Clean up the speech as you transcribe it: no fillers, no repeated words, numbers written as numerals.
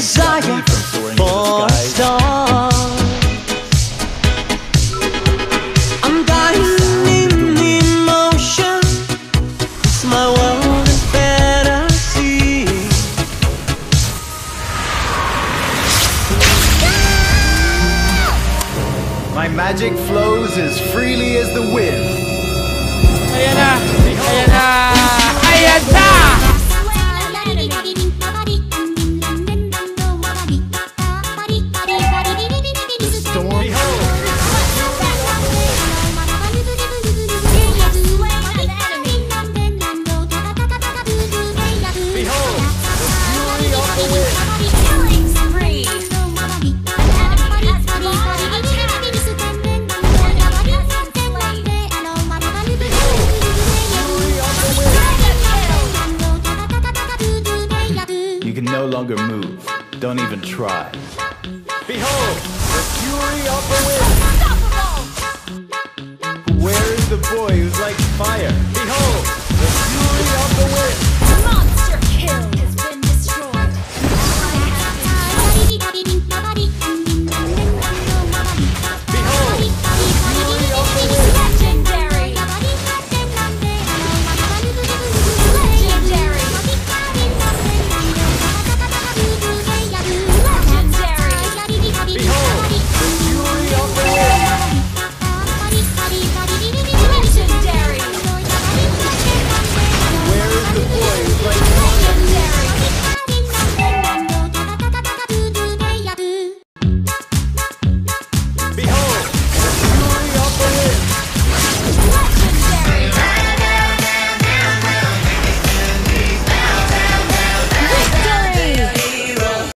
desire for stars. I'm dying in emotion. It's my world of fantasy. My magic flows as freely as the wind. Ayan na! Ayan na! Ayan na! You can no longer move. Don't even try. Behold, the fury of the wind. Where is the boy who's like fire? Behold, the fury of the wind.